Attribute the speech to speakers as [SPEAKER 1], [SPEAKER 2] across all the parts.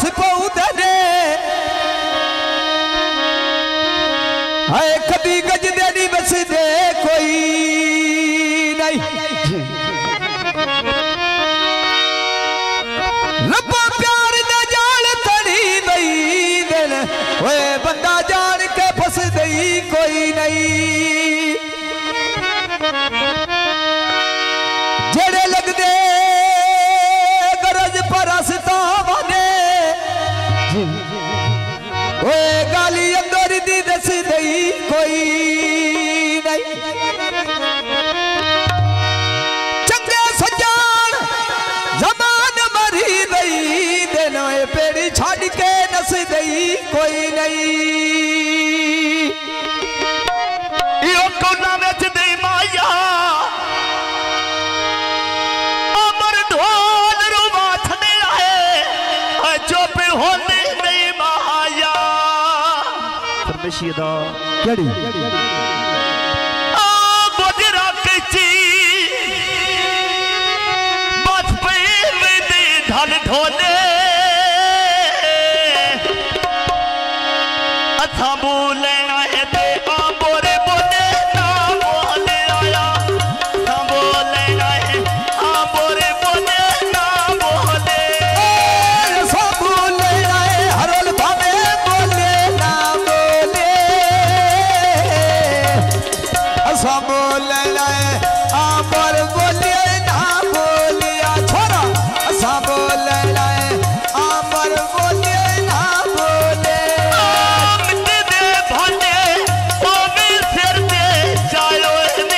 [SPEAKER 1] पौधे ने हाय कभी गज देनी बस दे कोई नहीं रब्बा प्यार दा जाल तड़ी दई दिल ओए बंदा जान के फस दई कोई नहीं जेड़े लग दे गरज पर हसता बने ओए गाली अंदर दी दस दई कोई नहीं चंगे सजान जमान मरी दई दिन पेड़ी छाड़ के नस दई कोई नहीं
[SPEAKER 2] यो कोना विच दे माया अमर ढोल रुवा छड़े है चुप होने नहीं माया परमेशिदा
[SPEAKER 1] केड़ी
[SPEAKER 2] गुजरा कची बच पे दे ढल ढोले अथा बोले आए ते बोरे बोले ना बोले आया अथा बोले आए बोरे बोले ना बोले
[SPEAKER 1] सब बोले आए हरल भावे बोले ना बोले सब बोले आए आमर बोले ना बोले छोरा सब बोले आए आमर बोले ना बोले
[SPEAKER 2] मिट्टी दे भांडे ओ मिल सिर दे चायो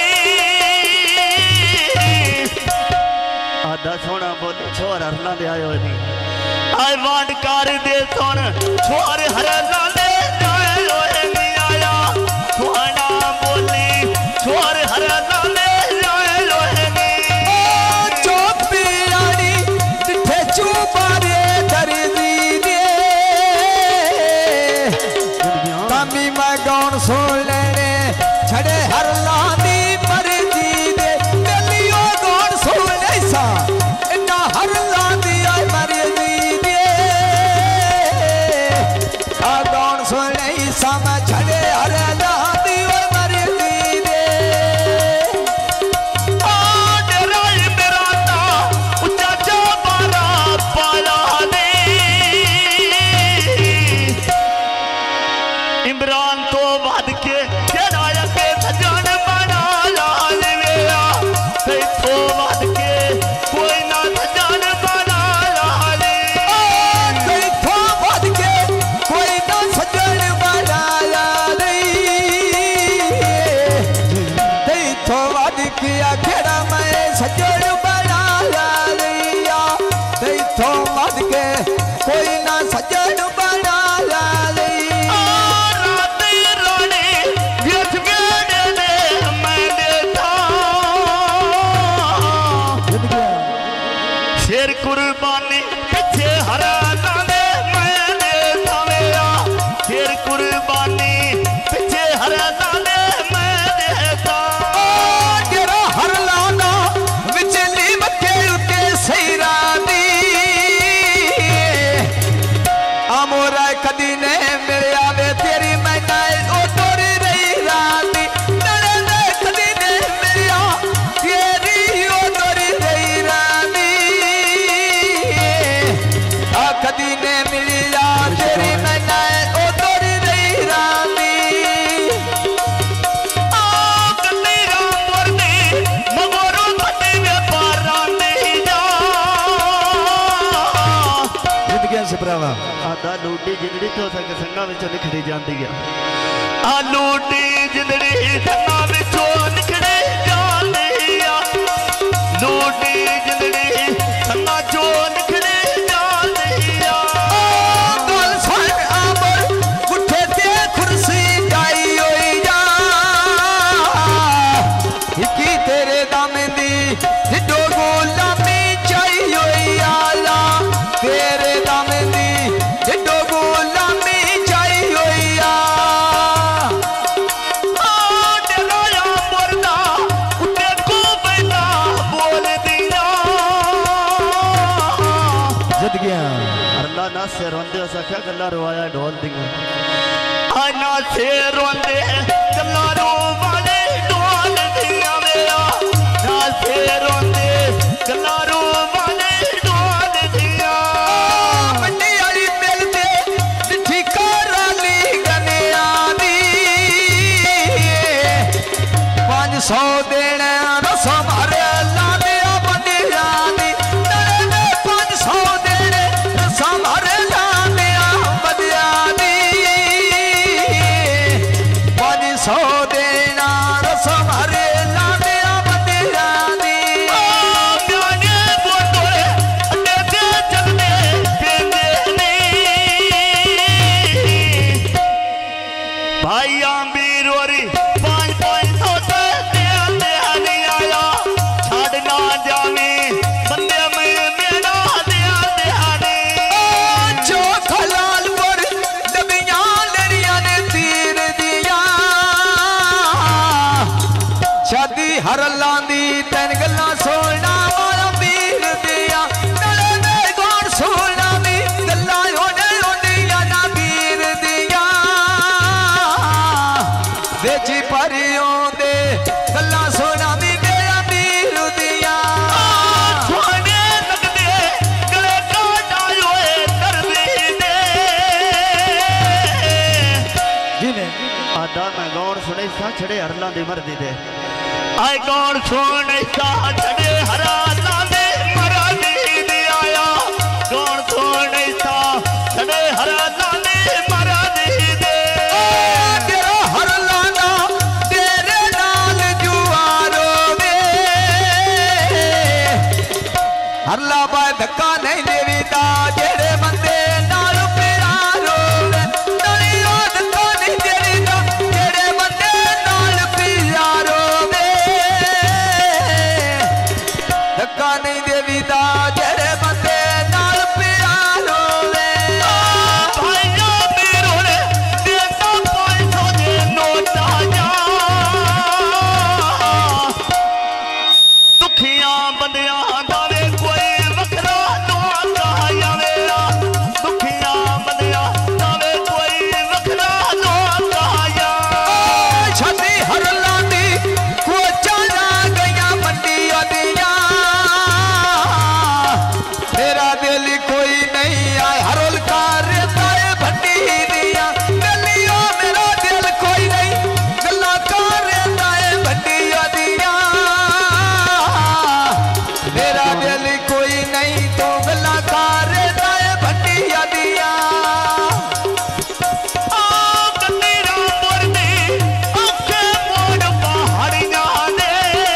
[SPEAKER 2] आधा सोना बोले छोर हरला दे आयो नहीं आए वांड कार दे सोन छोर हरला दे आयो नहीं आया सोना बोली छोर हरला दे आयो नहीं
[SPEAKER 1] चोपी आनी दिठे चुबारे दर्दी दे तमी मैं गौन सुन लेने छड़े हर लानी मर्जी दे मेलियो गौन सुन ऐसा इन्ना हर लानी आई मर्जी दे आ गौन सुन ऐसा मैं छड़े हर लानी आई मर्जी दे
[SPEAKER 2] डेराई मेरा ता उच्चा चौबारा पाला दे इमरान तो वध के डेराया के सजन बना लाल मेरा ते तो वध के कोई ना सजन बना लाल
[SPEAKER 1] देखो बद के कोई ना सजन बनाया नहीं देखो बद किया खेड़ा मैं सजन बनाया लिया देखो बद के कोई ना सजन बनाया लिया
[SPEAKER 2] रात रानी गिरथ गेड़े ने मैं देखा शेर कुर्बानी पिछे हरा लाने मैंने थामेया शेर कुर्बानी पिछे हरा लाने मैंने था
[SPEAKER 1] तेरा हर लाना विचली मके उके सैरा दी आमोरा कदी ने मेरे आवे तेरी मैं नाय ओ तोरी रही राती नड़े ने कदी ने मेरी आ तेरी ओ तोरी रही राती आ कदी ने मिली आ तेरी मैं नाय ओ तोरी रही राती
[SPEAKER 2] कन्नीरा मोरनी मगोरो भट्टी में पारा नहीं जा
[SPEAKER 1] जिंदगी से भरावा
[SPEAKER 2] आदा लूटी जिंदड़ी तो सक संगा विचों निखड़ी जाती है आ लूटी जिंदड़ी संगा विचों निखड़ी जाती है लूटी जिंदड़ी संगा चो निखड़ी जाती है
[SPEAKER 1] गल सुन आमर उठे ते कुर्सी गाई होई जा की तेरे दम दी जिडो गुलामी चाई होई आला तेरे दम दी जिडो गुलामी चाई होई आ
[SPEAKER 2] डेराया मोर से रोंदे हो सख्या गल्ला रवाया ढोल दिया ना से रोंदे गल्ला रोवाले ढोल दिया मेरा ना से रोंदे गल्ला रोवाले ढोल दिया
[SPEAKER 1] बंडी वाली मिलते चिट्ठी कराली गनिया दी 500 देना रसम हरे लादिया बंडी जानी नरे 500 देने रसम हरे लादिया बदिया दी 500 देना रसम हरे लादिया बदिया दी
[SPEAKER 2] प्याने बोतोले अड्डे ते चलने पेंदे नहीं भाई आंबीर वरी 500 ते दे नहीं आया छाड़ ना जावे बंदे में मेरा दिया नहीं
[SPEAKER 1] जो खलाल पर दबिया लड़िया ने तीर दिया शादी हर लांदी तैन गल्ला सोना वाला वीर दिया नले ने गौर सोना दी गल्ला होने होनिया ना वीर दिया बेची परियों दे गल्ला सोना दी मेरा वीर दिया
[SPEAKER 2] सोने लगदे गले काटा होए दर्दी दे
[SPEAKER 1] जिने
[SPEAKER 2] आदा मैं गौर सुने सा छड़े हरला दे मरदी दे आए गौर सुने सा छड़े हरला दे मरदी दे आया गौर सुने सा छड़े हरला दे मरदी दे
[SPEAKER 1] तेरा हर लाना तेरे नाल जुआरो वे हर लाबा धक्का नहीं देवीता जेड़े बंदे नाल प्यारो वे नलियो धक्का नहीं देवीता जेड़े बंदे नाल प्यारो वे धक्का नहीं देवीता जेड़े बंदे नाल प्यारो वे
[SPEAKER 2] भाइयों मेरों ने देता 500 दे नोट आया दुखियां बंदियां दावे कोई वखरा नोट आया मेरा दुखियां बंदियां दावे कोई वखरा नोट आया
[SPEAKER 1] छाती हर लांदी को चला गया मंडी दिया मेरा दिल कोई नहीं आए हरोल का रेता है भंडी दिया गलियों मेरा दिल कोई नहीं गल्ला का रेता है भंडी दिया मेरा दिल कोई नहीं तो गल्ला का रेता है भंडी दिया
[SPEAKER 2] आ कन्नीरा मोरनी आंखे मोड़ पहाड़ियां ने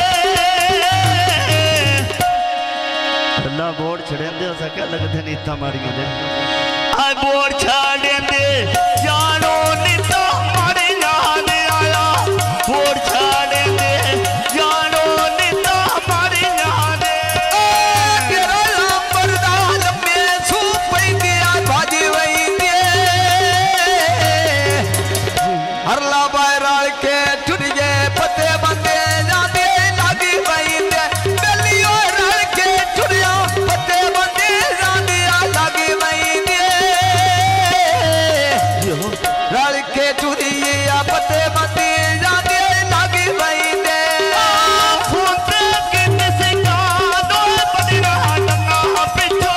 [SPEAKER 2] अल्लाह बोर्ड छड़ेंदे हो सके लगदे नीता मारियां दे आए बोर्ड छड़ेंदे जानो नीता मारियां ने आया बोर्ड छड़ेंदे जानो नीता मारियां ने
[SPEAKER 1] तेरा लंबरदार में सूपई गया बाजी वही दे हरला बैराल के टूट गए पत्ते बंदे जाते लागी वही दे गलियों रल के टूटिया पत्ते बंदे जाते लागी वही दे रल के टूटिया पत्ते बंदे जाते लागी वही दे
[SPEAKER 2] फूटे किन्ने से कादो बदिरा डंगा पिछो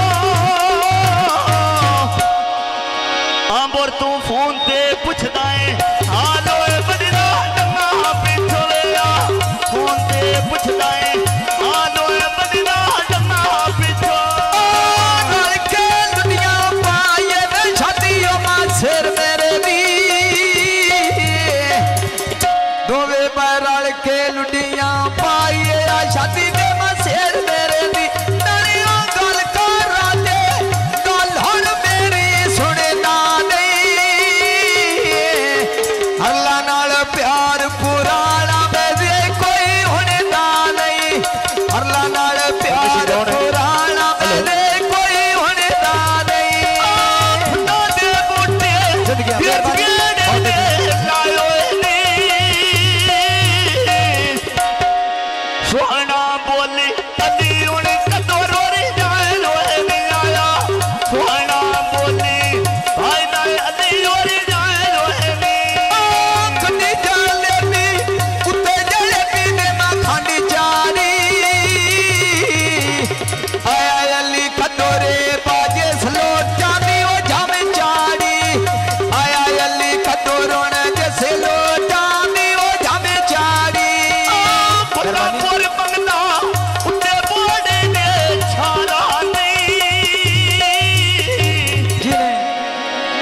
[SPEAKER 2] आंबोर तू फोन ते पुछदा है हालो ए बदिरा डंगा पिछो लिया फोन ते पुछदा है हालो ए बदिरा डंगा पिछो
[SPEAKER 1] रल के दुनिया पाए वे छातियों मां सिर मेरे दी दोवे बैरल के लुडियां पाइए आ छाती दे मां सिर मेरे दी नलियों गल कर दे गल हुण मेरी सुने ना नहीं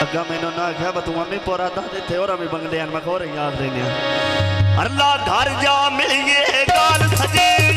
[SPEAKER 2] लगा मैंने ना आख्या तू मम्मी पोरा दस इतने और भी बंगले मैं हो रही याद देने अल्लाह घर जा मिलिए गाल सजे